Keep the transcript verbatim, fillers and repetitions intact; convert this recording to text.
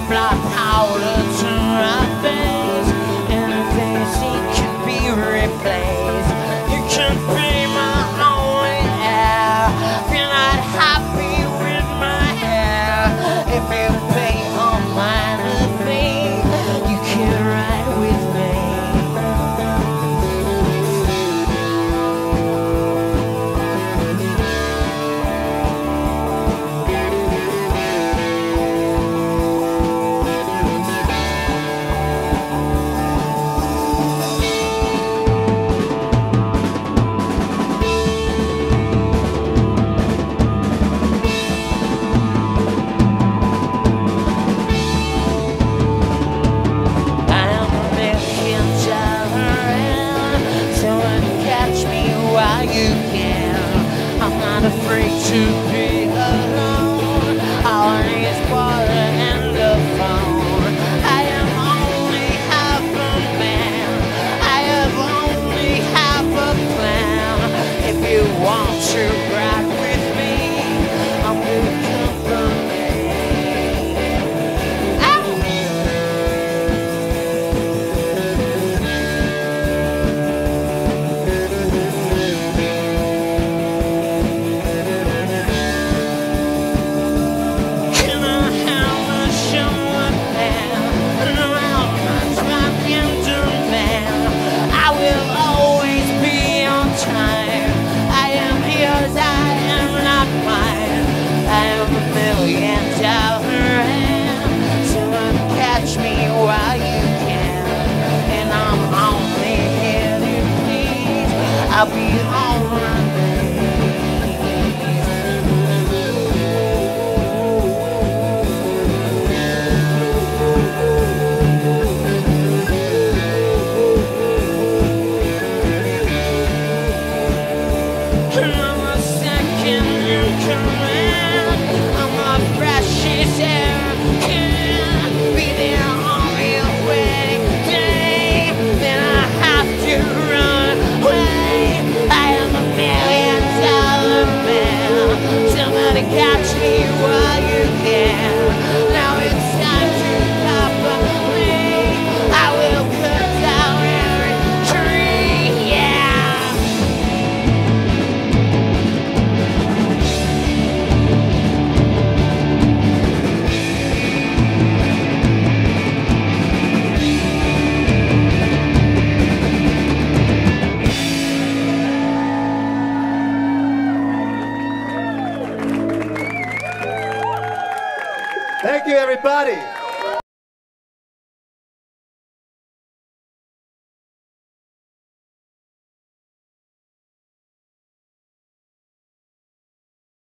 black powder to my face. Anything she can be replaced. You can be my only heir. If you're not happy with my hair, if you pay on minor thing, you can ride with me. You can. I'm not afraid to be alone. All I need is water and a phone. I am only half a man. I have only half a plan. If you want to ride with me, I'm good company. Catch me while you can, and I'm only here to please. I'll be on my I'm a second in command. I'm a precious air. Catch me while you can. Now it's time to cover me. I will cut down every tree, yeah. Thank you, everybody.